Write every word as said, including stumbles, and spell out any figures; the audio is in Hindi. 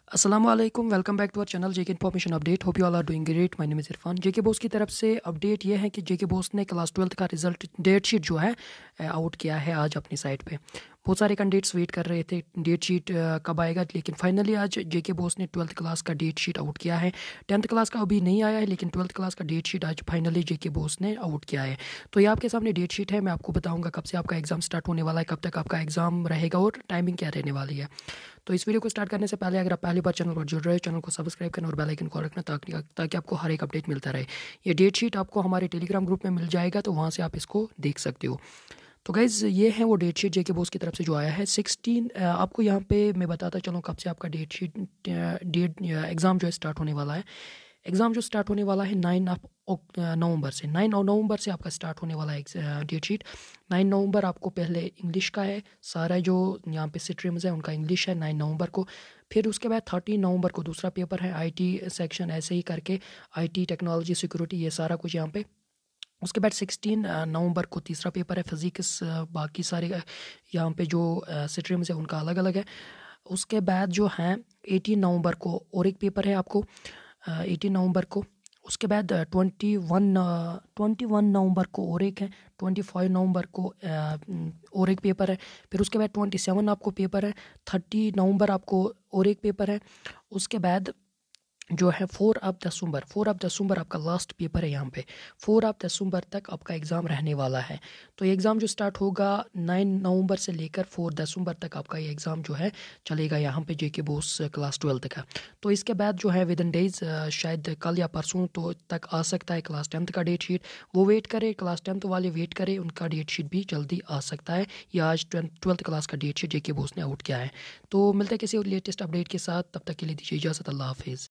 अस्सलामुअलैकुम, welcome back to our channel JK information update. Hope you all are doing great. My name is Irfan. JK BOSE की तरफ से अपडेट ये है कि जेके बोस ने क्लास ट्वेल्थ का रिजल्ट डेट शीट जो है आउट किया है आज अपनी साइट पे। बहुत सारे कैंडिडेट्स वेट कर रहे थे डेट शीट कब आएगा, लेकिन फाइनली आज जेके बोस ने ट्वेल्थ क्लास का डेट शीट आउट किया है। टेंथ क्लास का अभी नहीं आया है, लेकिन ट्वेल्थ क्लास का डेट शीट आज फाइनली जेके बोस ने आउट किया है। तो ये आपके सामने डेट शीट है। मैं आपको बताऊँगा कब से आपका एग्ज़ाम स्टार्ट होने वाला है, कब तक आपका एग्ज़ाम रहेगा और टाइमिंग क्या रहने वाली है। तो इस वीडियो को स्टार्ट करने से पहले अगर आप पहली बार चैनल पर जुड़ रहे हो, चैनल को सब्सक्राइब करना और बेल आइकन को रखना ताकि ताकि आपको हर एक अपडेट मिलता रहे। ये डेट शीट आपको हमारे टेलीग्राम ग्रुप में मिल जाएगा, तो वहाँ से आप इसको देख सकते हो। तो गाइज़ ये है वो डेट शीट जेके बोस की तरफ से जो आया है सिक्सटीन। आपको यहाँ पे मैं बताता चलूँ कब से आपका डेट शीट डेट एग्ज़ाम जो है स्टार्ट होने वाला है। एग्ज़ाम जो स्टार्ट होने वाला है नाइन ऑफ नवंबर से नाइन नवंबर से आपका स्टार्ट होने वाला है डेट शीट। नाइन नवंबर आपको पहले इंग्लिश का है, सारा जो यहाँ पे स्ट्रीम्स है उनका इंग्लिश है नाइन नवंबर को। फिर उसके बाद थर्टीन नवंबर को दूसरा पेपर है आईटी सेक्शन, ऐसे ही करके आईटी टेक्नोलॉजी सिक्योरिटी ये सारा कुछ यहाँ पे। उसके बाद सिक्सटीन नवंबर को तीसरा पेपर है फिज़िक्स। बाकी सारे यहाँ पे जो स्ट्रीम्स है उनका अलग अलग है। उसके बाद जो है एटीन नवंबर को और एक पेपर है आपको, एटीन नवंबर को। उसके बाद ट्वेंटी वन ट्वेंटी वन नवंबर को और एक है, ट्वेंटी फाइव नवंबर को और एक पेपर है। फिर उसके बाद ट्वेंटी सेवन आपको पेपर है, थर्टी नवंबर आपको और एक पेपर है। उसके बाद जो है फोर ऑफ दिसंबर फोर ऑफ दिसंबर आपका लास्ट पेपर है। यहाँ पे फोर ऑफ दिसंबर तक आपका एग्ज़ाम रहने वाला है। तो ये एग्ज़ाम जो स्टार्ट होगा नाइन नवंबर से लेकर फोर दिसंबर तक आपका ये एग्ज़ाम जो है चलेगा यहाँ पे जेके बोस क्लास ट्वेल्थ का। तो इसके बाद जो है विद इन डेज, शायद कल या परसों तो तक आ सकता है क्लास टेंथ का डेट शीट। वो वेट करे, क्लास टेंथ वाले वेट करे, उनका डेट शीट भी जल्दी आ सकता है। या आज ट्वेल्थ क्लास का डेट शीट जेके बोस ने आउट किया है। तो मिलते हैं किसी और लेटेस्ट अपडेट के साथ, तब तक के लिए दीजिए इजाज़त। अल्लाह हाफिज़।